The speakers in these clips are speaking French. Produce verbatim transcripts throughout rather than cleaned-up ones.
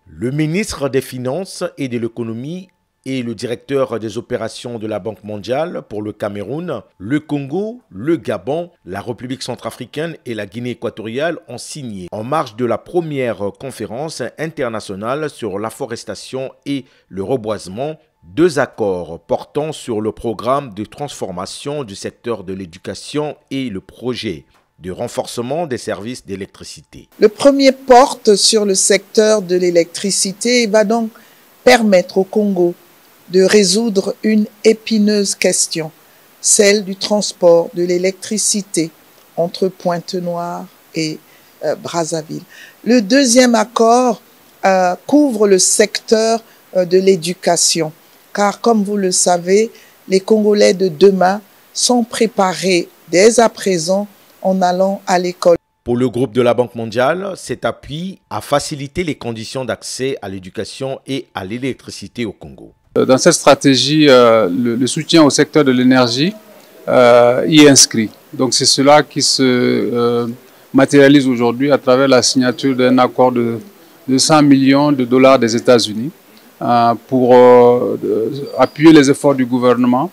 Le ministre des Finances et de l'Économie et le directeur des opérations de la Banque mondiale pour le Cameroun, le Congo, le Gabon, la République centrafricaine et la Guinée équatoriale ont signé en marge de la première conférence internationale sur l'afforestation et le reboisement deux accords portant sur le programme de transformation du secteur de l'éducation et le projet de renforcement des services d'électricité. Le premier porte sur le secteur de l'électricité et va donc permettre au Congo de résoudre une épineuse question, celle du transport de l'électricité entre Pointe-Noire et euh, Brazzaville. Le deuxième accord euh, couvre le secteur euh, de l'éducation, car comme vous le savez, les Congolais de demain sont préparés dès à présent en allant à l'école. Pour le groupe de la Banque mondiale, cet appui a facilité les conditions d'accès à l'éducation et à l'électricité au Congo. Dans cette stratégie, euh, le, le soutien au secteur de l'énergie euh, y est inscrit. Donc c'est cela qui se euh, matérialise aujourd'hui à travers la signature d'un accord de, de cent millions de dollars des États-Unis euh, pour euh, de, appuyer les efforts du gouvernement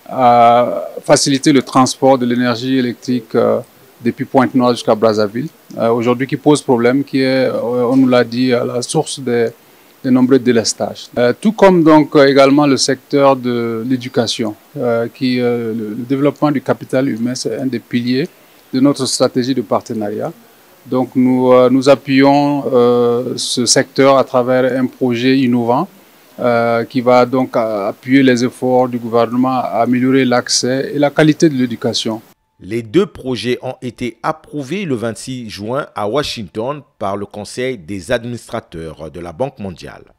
à faciliter le transport de l'énergie électrique euh, depuis Pointe-Noire jusqu'à Brazzaville, euh, aujourd'hui qui pose problème, qui est, on nous l'a dit, à la source des, des nombreux délestages. Euh, tout comme donc également le secteur de l'éducation, euh, qui euh, le, le développement du capital humain, c'est un des piliers de notre stratégie de partenariat. Donc nous, euh, nous appuyons euh, ce secteur à travers un projet innovant euh, qui va donc appuyer les efforts du gouvernement à améliorer l'accès et la qualité de l'éducation. Les deux projets ont été approuvés le vingt-six juin à Washington par le Conseil des administrateurs de la Banque mondiale.